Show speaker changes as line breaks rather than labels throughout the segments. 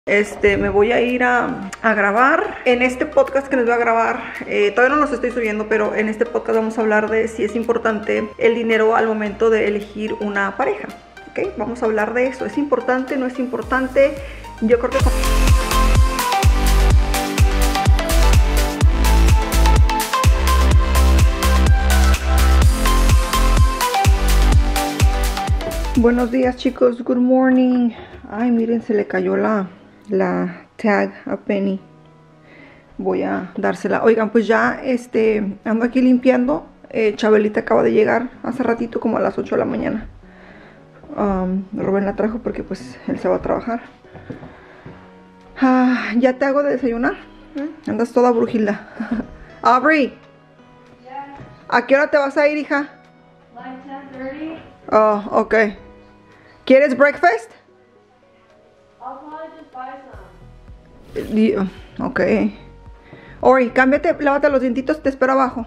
Me voy a ir a grabar. En este podcast que les voy a grabar, todavía no los estoy subiendo, pero en este podcast vamos a hablar de si es importante el dinero al momento de elegir una pareja. ¿Ok? Vamos a hablar de eso. ¿Es importante? ¿No es importante? Yo creo que... Buenos días, chicos. Good morning. Ay, miren, se le cayó la tag a Penny. Voy a dársela. Oigan, pues ya ando aquí limpiando. Chabelita acaba de llegar hace ratito, como a las 8 de la mañana. Rubén la trajo porque pues él se va a trabajar. Ya te hago de desayunar. Andas toda brujilda. Aubrey,
Yeah.
¿a qué hora te vas a ir, hija?
Like 10:30.
Oh, ok. ¿Quieres breakfast?
I'll probably just buy some.
Ok. Ori, cámbiate, lávate los dientitos, te espero abajo.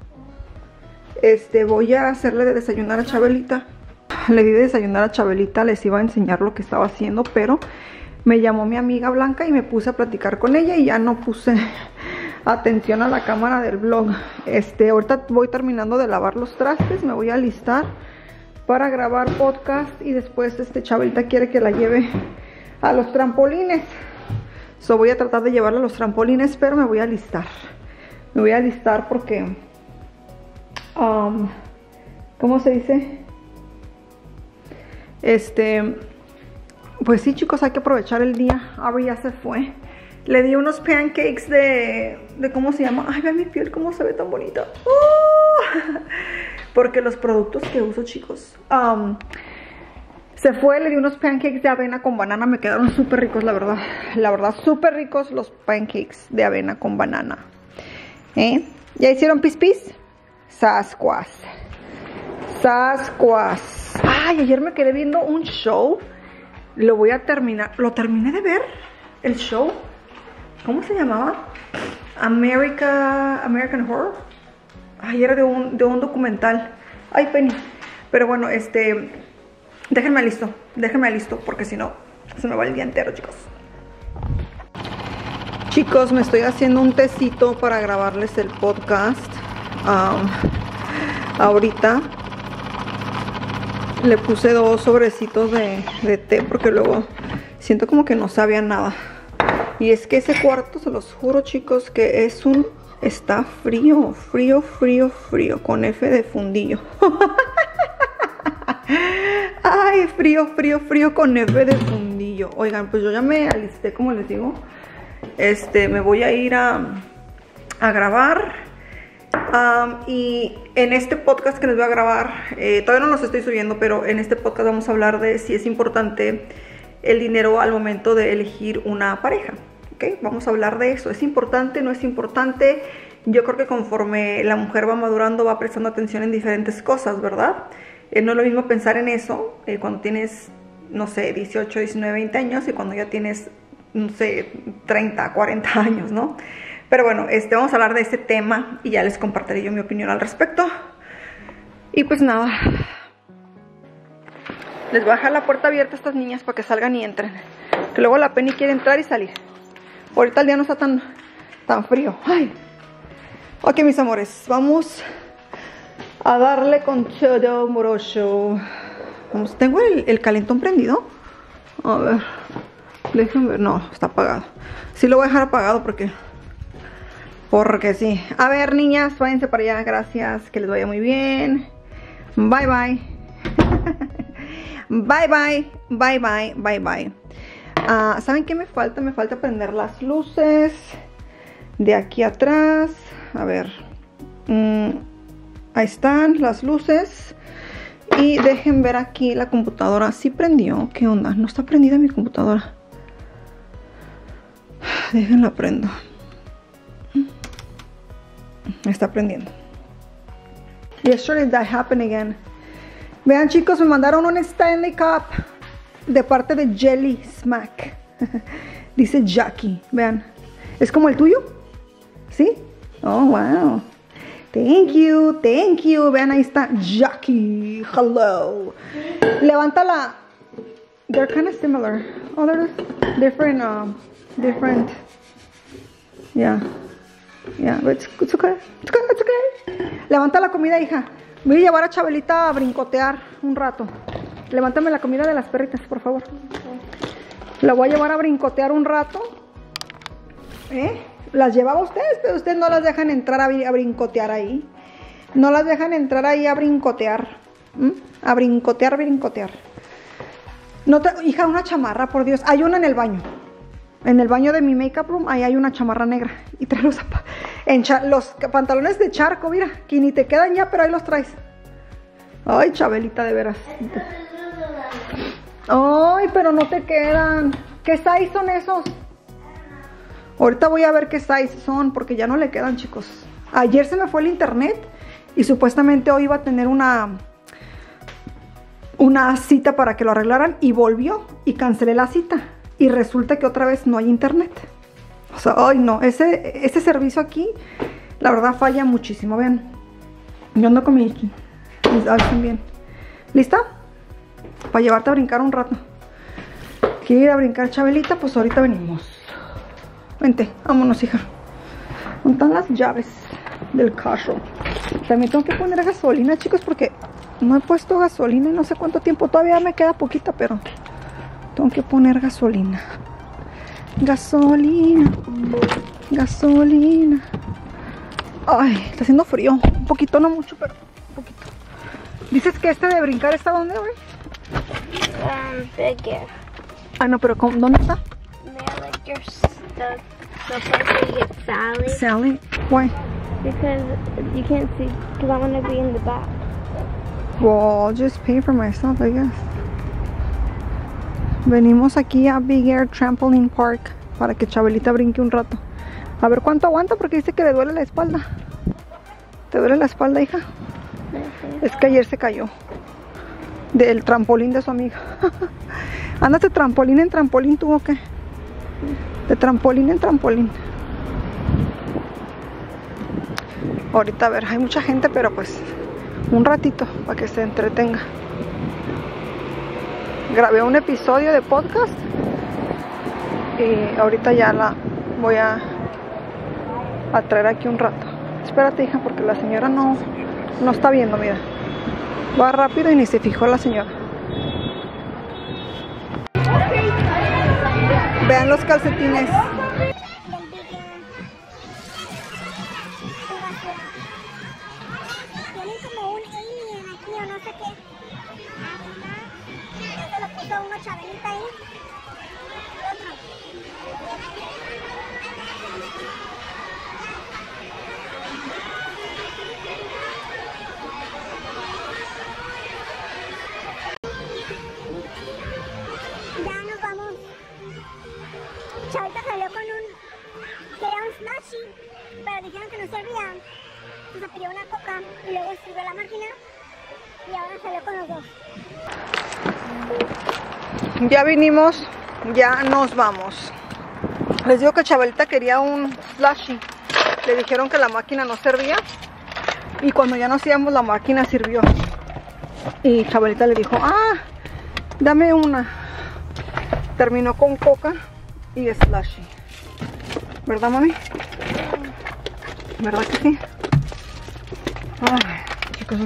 Voy a hacerle de desayunar a Chabelita. Le di de desayunar a Chabelita, les iba a enseñar lo que estaba haciendo, pero me llamó mi amiga Blanca y me puse a platicar con ella y ya no puse atención a la cámara del vlog. Ahorita voy terminando de lavar los trastes, me voy a alistar para grabar podcast y después Chabelita quiere que la lleve a los trampolines. Voy a tratar de llevarla a los trampolines, pero me voy a alistar. Me voy a alistar porque ¿cómo se dice? Pues sí, chicos, hay que aprovechar el día. Aubrey ya se fue. Le di unos pancakes de ¿cómo se llama? Ay, vean mi piel cómo se ve tan bonita. Porque los productos que uso, chicos, se fue. Le di unos pancakes de avena con banana. Me quedaron súper ricos, la verdad. La verdad, súper ricos los pancakes de avena con banana. ¿Ya hicieron pis pis? Sascuas. Sascuas. Ay, ayer me quedé viendo un show. Lo voy a terminar. ¿Lo terminé de ver? El show. ¿Cómo se llamaba? American Horror. Ay, era de un documental. Ay, Penny. Pero bueno, déjenme listo, porque si no, se me va el día entero, chicos. Chicos, me estoy haciendo un tecito para grabarles el podcast. Ahorita le puse 2 sobrecitos de té porque luego siento como que no sabía nada. Y es que ese cuarto, se los juro, chicos, que está frío, con F de fundillo. Ay, frío con F de fundillo. Oigan, pues yo ya me alisté, como les digo. Me voy a ir a grabar. Y en este podcast que les voy a grabar, todavía no los estoy subiendo, pero en este podcast vamos a hablar de si es importante el dinero al momento de elegir una pareja. ¿Ok? Vamos a hablar de eso. ¿Es importante? ¿No es importante? Yo creo que conforme la mujer va madurando, va prestando atención en diferentes cosas, ¿verdad? No es lo mismo pensar en eso cuando tienes, no sé, 18, 19, 20 años y cuando ya tienes, no sé, 30, 40 años, ¿no? Pero bueno, vamos a hablar de este tema y ya les compartiré yo mi opinión al respecto. Y pues nada, les voy a dejar la puerta abierta a estas niñas para que salgan y entren. Que luego la Penny quiere entrar y salir. Ahorita el día no está tan frío. Ay. Ok, mis amores, vamos a darle con todo morocho. Vamos, ¿tengo el calentón prendido? A ver, déjenme ver. No, está apagado. Sí lo voy a dejar apagado porque sí. A ver, niñas, váyanse para allá. Gracias, que les vaya muy bien. Bye, bye. Bye. ¿Saben qué me falta? Me falta prender las luces de aquí atrás. A ver. Ahí están las luces. Y dejen ver aquí la computadora. ¿Sí prendió? ¿Qué onda? No está prendida mi computadora. Déjenla prendo. Está prendiendo. Yesterday that happened again. Vean, chicos, me mandaron un Stanley Cup de parte de Jelly Smack. Dice Jackie. Vean. ¿Es como el tuyo? ¿Sí? Oh, wow. Thank you. Vean, ahí está Jackie. Hello. Levántala. They're kind of similar. Oh, they're different. Yeah, but it's okay. It's okay. Levanta la comida, hija. Voy a llevar a Chabelita a brincotear un rato. Levántame la comida de las perritas, por favor. La voy a llevar a brincotear un rato. Las llevaba ustedes, pero ustedes no las dejan entrar a brincotear ahí. No las dejan entrar ahí a brincotear. A brincotear. No te, hija, una chamarra, por Dios. Hay una en el baño. En el baño de mi makeup room, ahí hay una chamarra negra. Y trae los pantalones de charco, mira. Que ni te quedan ya, pero ahí los traes. Ay, Chabelita, de veras. Ay, pero no te quedan. ¿Qué size son esos? Ahorita voy a ver qué size son, porque ya no le quedan, chicos. Ayer se me fue el internet y supuestamente hoy iba a tener una cita para que lo arreglaran y volvió y cancelé la cita. Y resulta que otra vez no hay internet. O sea, ay no, ese servicio aquí, la verdad falla muchísimo. Vean, yo ando con mi bien. ¿Lista? Para llevarte a brincar un rato. ¿Quieres ir a brincar, Chabelita? Pues ahorita venimos. Vente, vámonos, hija. ¿Dónde están las llaves del carro? También tengo que poner gasolina, chicos, porque no he puesto gasolina y no sé cuánto tiempo. Todavía me queda poquita, pero tengo que poner gasolina. Gasolina. Ay, está haciendo frío. Un poquito, no mucho, pero un poquito. ¿Dices que este de brincar está dónde, güey?
Bigger.
Ah, no, pero ¿dónde está?
They're like your stuff. The place where you get Sally.
Sally. Why?
Because you can't see. Because I want to be in the back.
Well, I'll just pay for myself, I guess. Venimos aquí a Big Air Trampoline Park para que Chabelita brinque un rato. A ver cuánto aguanta, porque dice que le duele la espalda. ¿Te duele la espalda, hija? Es que ayer se cayó del trampolín de su amiga. ¿Andas de trampolín en trampolín tú o qué? De trampolín en trampolín. Ahorita, a ver, hay mucha gente, pero pues un ratito para que se entretenga. Grabé un episodio de podcast y ahorita ya la voy a traer aquí un rato. Espérate, hija, porque la señora no está viendo, mira. Va rápido y ni se fijó la señora. Vean los calcetines.
Tienen como un alien aquí o no sé qué. Se lo puso una Chabelita ahí. Otro. Ya nos vamos. Chabelita salió con que era un slushy, pero dijeron que no servía. Entonces pidió una coca y luego sirvió la máquina y ahora salió con los dos.
Ya vinimos, ya nos vamos. Les digo que Chabelita quería un slushy. Le dijeron que la máquina no servía y cuando ya nos íbamos la máquina sirvió. Y Chabelita le dijo, dame una. Terminó con coca y slushy. ¿Verdad, mami? ¿Verdad que sí? Ay, chicos,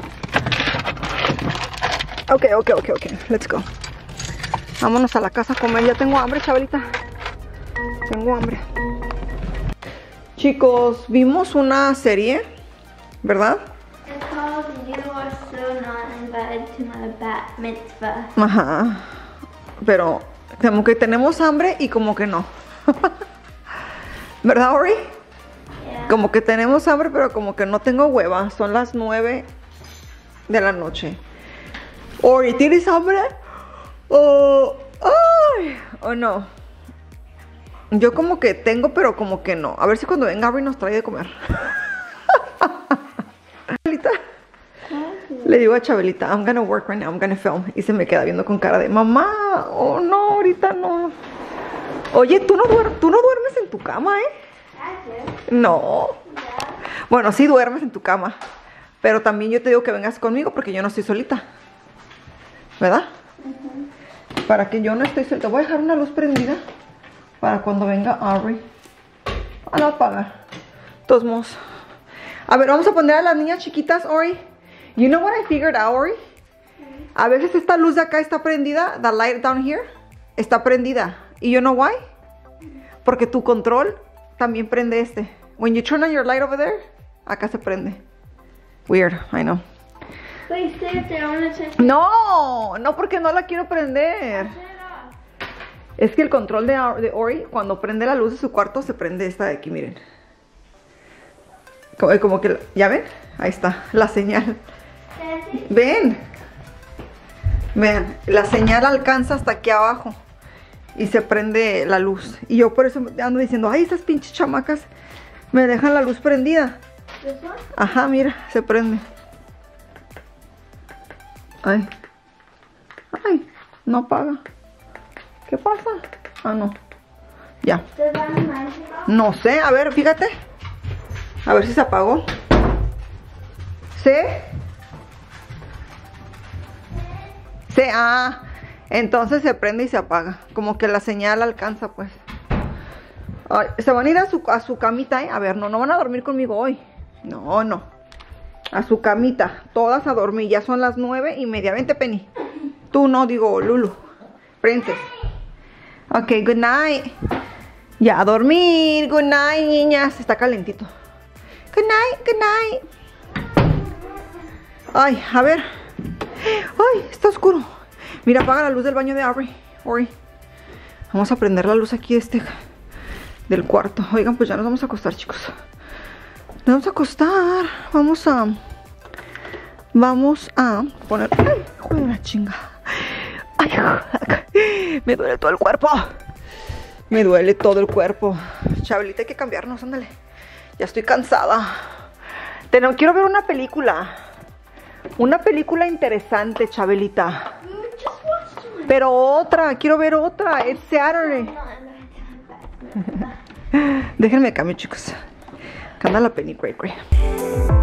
ok, let's go. Vámonos a la casa a comer. Ya tengo hambre, Chabelita. Tengo hambre. Chicos, vimos una serie, ¿verdad?
It's called You Are So Not Invited to My Bat Mitzvah.
Ajá. Pero como que tenemos hambre y como que no. ¿Verdad, Ori?
Yeah.
Como que tenemos hambre, pero como que no tengo hueva. Son las 9 de la noche. Ori, ¿tienes hambre? Oh no. Yo como que tengo, pero como que no. A ver si cuando venga Ori nos trae de comer. Le digo a Chabelita, I'm gonna work right now, I'm gonna film. Y se me queda viendo con cara de, mamá, oh no, ahorita no. Oye, ¿tú no duermes en tu cama, No. Bueno, sí duermes en tu cama. Pero también yo te digo que vengas conmigo porque yo no estoy solita. ¿Verdad? Para que yo no esté suelta. Voy a dejar una luz prendida para cuando venga Ari. Ah, no apagar. Todos modos. A ver, vamos a poner a las niñas chiquitas, Ori. You know what I figured out, Ori? A veces esta luz de acá está prendida. The light down here está prendida. ¿Y you know why? Porque tu control también prende este. When you turn on your light over there, acá se prende. Weird, I know.
Wait, stay up there. I want to check.
No, no porque no la quiero prender. Es que el control de Ori, cuando prende la luz de su cuarto, se prende esta de aquí, miren. Como que, ¿ya ven? Ahí está, la señal. Ven. Vean, la señal alcanza hasta aquí abajo. Y se prende la luz. Y yo por eso ando diciendo, ay, esas pinches chamacas me dejan la luz prendida. Ajá, mira, se prende. Ay. Ay, no apaga. ¿Qué pasa? Ah, no. Ya. No sé, a ver, fíjate. A ver si se apagó. ¿Sí? Sí, ah. Entonces se prende y se apaga. Como que la señal alcanza, pues. Ay, se van a ir a su camita, ¿eh? A ver, no van a dormir conmigo hoy. No, no. A su camita. Todas a dormir. Ya son las 9:30. Vente, Penny. Tú no, digo Lulu. Princess. Ok, good night. Ya a dormir. Good night, niñas. Está calentito. Good night, good night. Ay, a ver. Ay, está oscuro. Mira, apaga la luz del baño de Ori. Vamos a prender la luz aquí del cuarto. Oigan, pues ya nos vamos a acostar, chicos. Nos vamos a acostar. Vamos a poner... ¡Ay, hijo de la chinga! ¡Ay! Me duele todo el cuerpo. Me duele todo el cuerpo. Chabelita, hay que cambiarnos, ándale. Ya estoy cansada. Quiero ver una película. Una película interesante, Chabelita. Pero otra, quiero ver otra. It's Saturday. Déjenme cambio, chicos. Acá anda la Penny Cray Cray.